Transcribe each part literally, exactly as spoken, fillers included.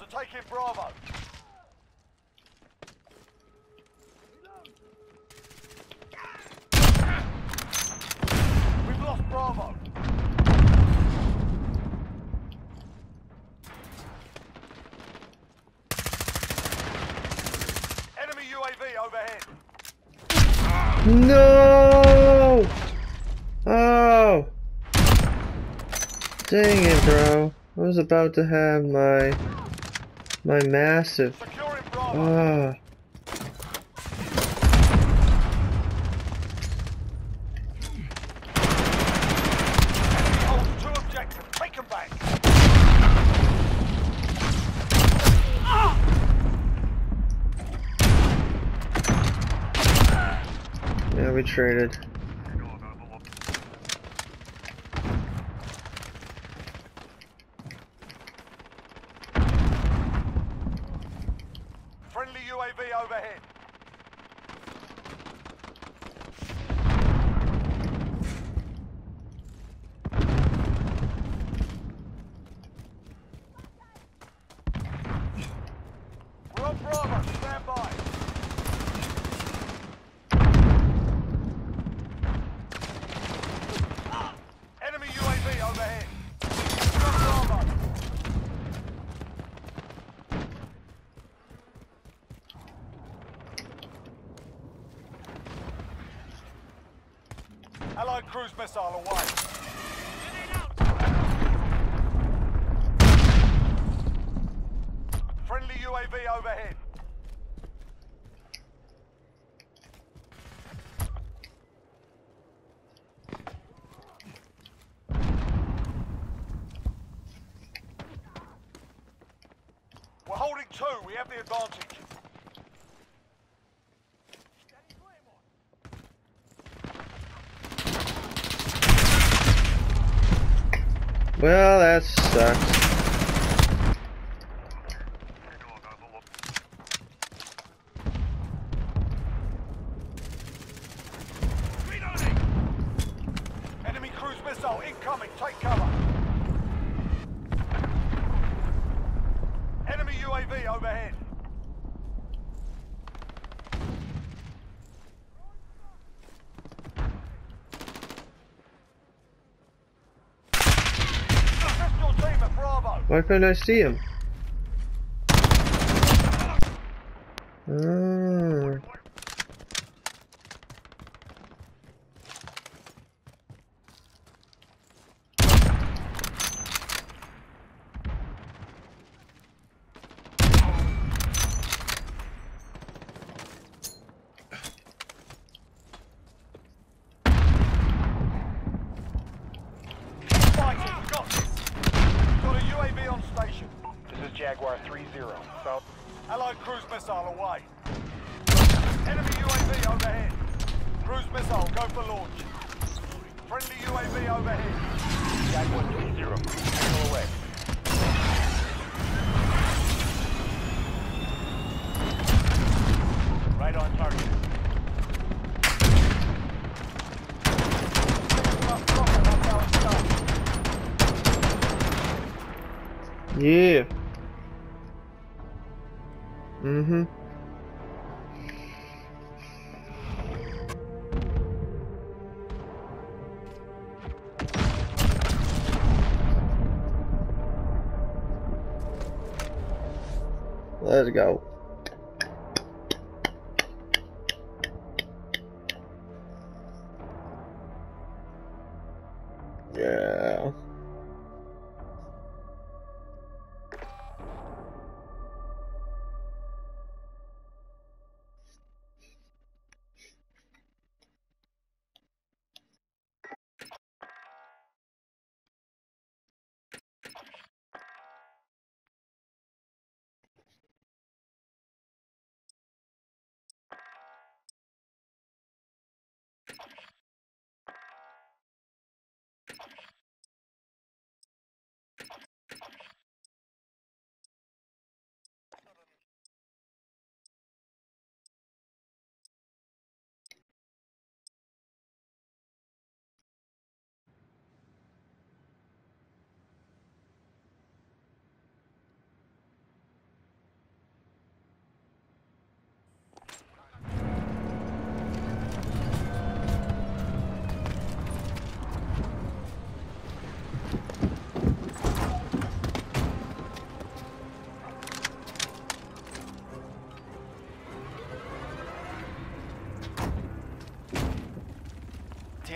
are taking Bravo. We've lost Bravo. Enemy U A V overhead. No! Oh! Dang it, bro. I was about to have my my massive. Securing Bravo. Ah. Enemy holds two objectives. Take them back. Yeah, we traded. Friendly U A V overhead. We're on Bravo. Stand by. Enemy U A V overhead. We're on Bravo. Allied cruise missile away. Friendly U A V overhead. We're holding two. We have the advantage. Well, that sucks. Enemy cruise missile incoming. Take cover. Enemy U A V overhead. Assist your team at Bravo. Why couldn't I see him? Ah. Fighting. We got this. Got a U A V on station. This is Jaguar three zero. South. Allied cruise missile away. Enemy U A V overhead. Cruise missile, go for launch. Friendly U A V overhead. Jaguar three zero. Missile away. Right on target. Enough profit, that's how it's done. Yeah. Mm-hmm. Let's go. Yeah.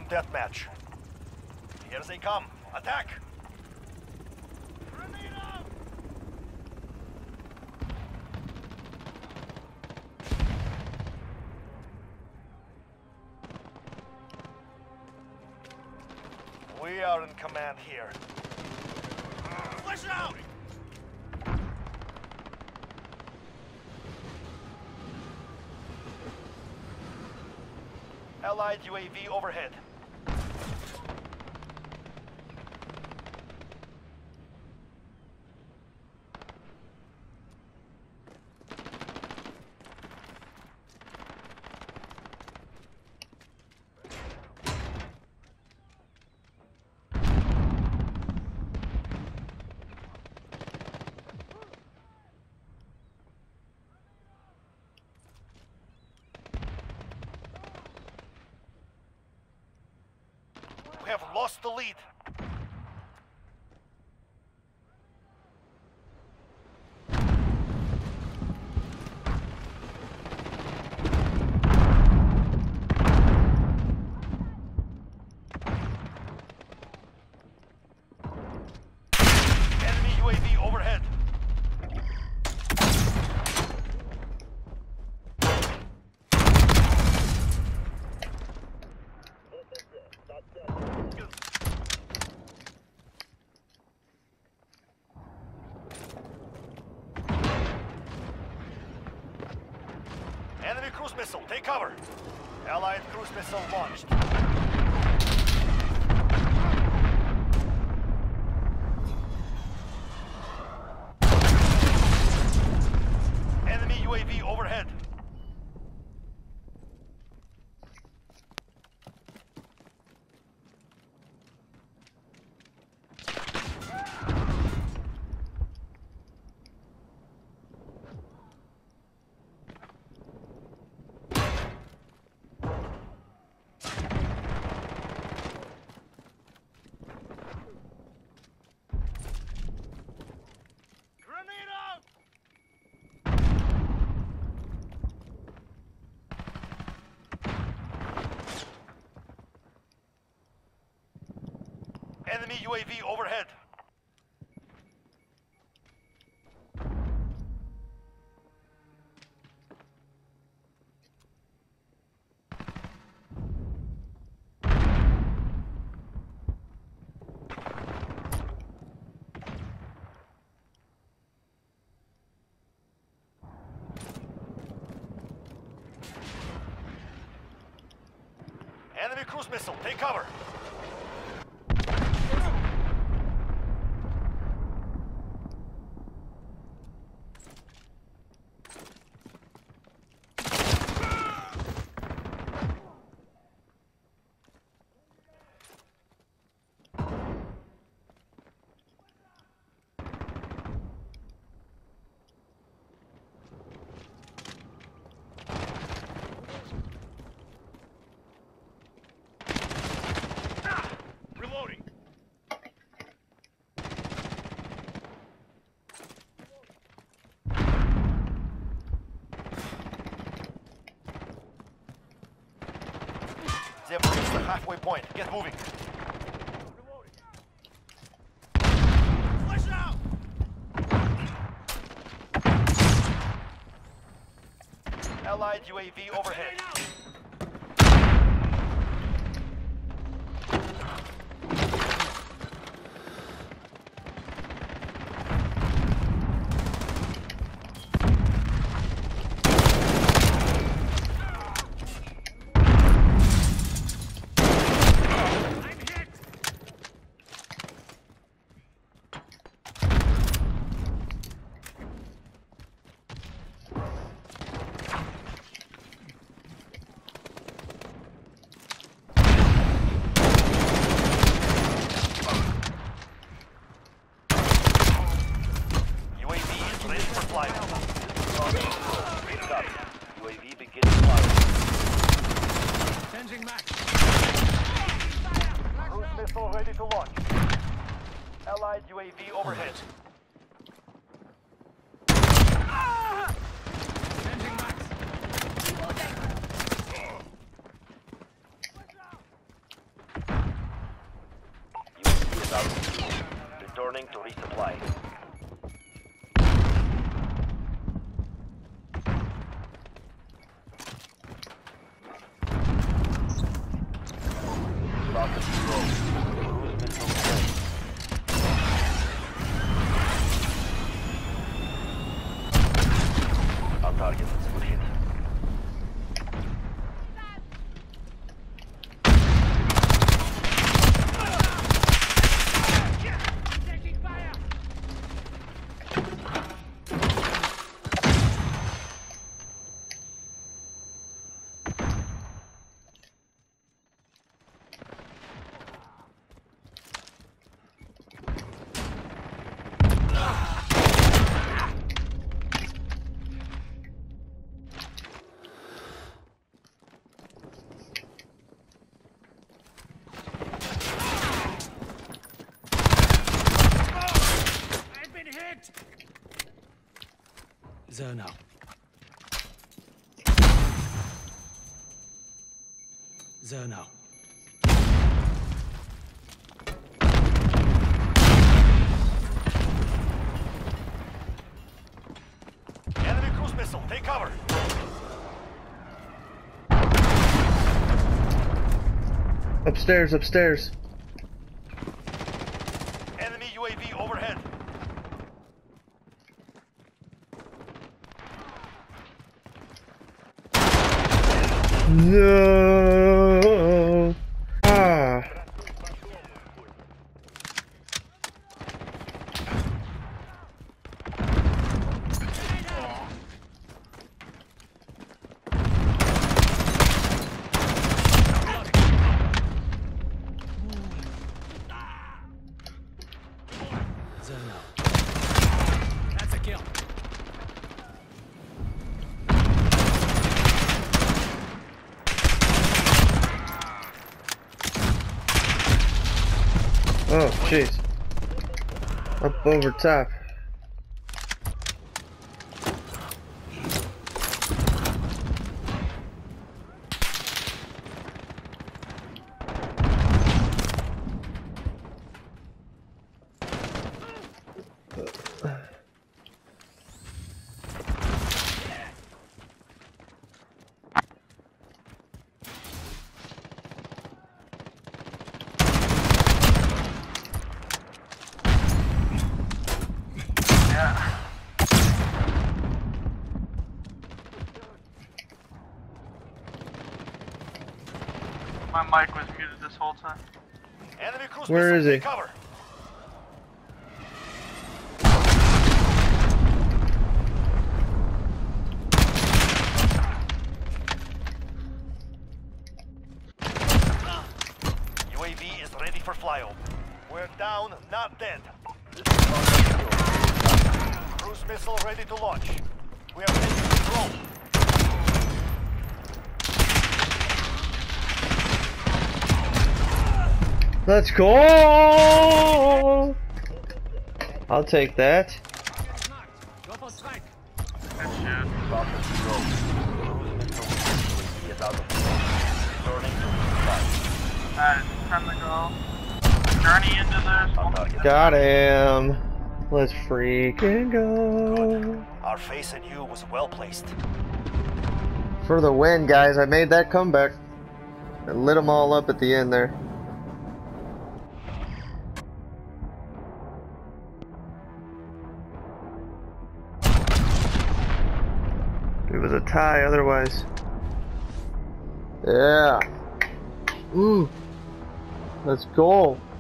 deathmatch. Here they come. Attack! We are in command here. Flash it out! Allied U A V overhead. We have lost the lead. Enemy U A V overhead. Enemy cruise missile, take cover. Allied cruise missile launched. Enemy U A V overhead. Enemy U A V overhead. Enemy cruise missile, take cover. They've reached the halfway point. Get moving. Flash it out! Allied U A V overhead. U A V begins flight. Changing max. Cruise missile ready to launch. Allied U A V overhead. Changing max. South. Returning to resupply. Falcon zero. Cruise missile ready. Our target is good hit. Zerno. Zerno. Enemy cruise missile, take cover. Upstairs, upstairs. Enemy U A V overhead. No. Ah. Zerno. That's a kill. Oh, jeez. Up over top. My mic was muted this whole time. Enemy cruise Where missile, is he? take cover. U A V is ready for flyover. We're down, not dead. Cruise missile ready to launch. We are taking control. Let's go! I'll take that. Go for strike. Good shit. Falcon zero. Cruise missile is out of returning to resupply. Alright, time to go. Journey into this. Our target. Got him. Let's freaking go. Our face and you was well placed. For the win, guys. I made that comeback. I lit them all up at the end there. It was a tie otherwise. Yeah. Ooh. Let's go.